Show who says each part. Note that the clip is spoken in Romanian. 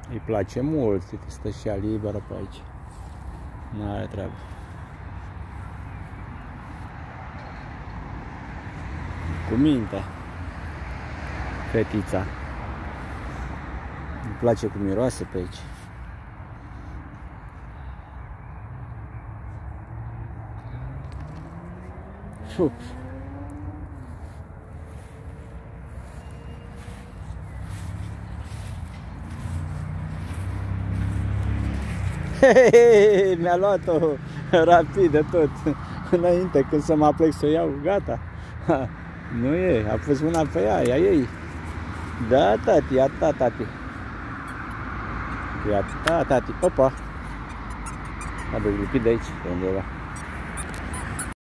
Speaker 1: Îi place mult, stă și ea liberă pe aici. N-are treabă. Cu minte. Fetița. Îmi place cum miroase pe aici. Fup. Mi-a luat-o rapid de tot. Înainte, când să mă aplec să o iau, gata. Nu e, a pus mâna pe ea, ea ei. Da, tati, ia ta, tati. Ia ta, tati. Opa. A dezlipit de aici, de undeva.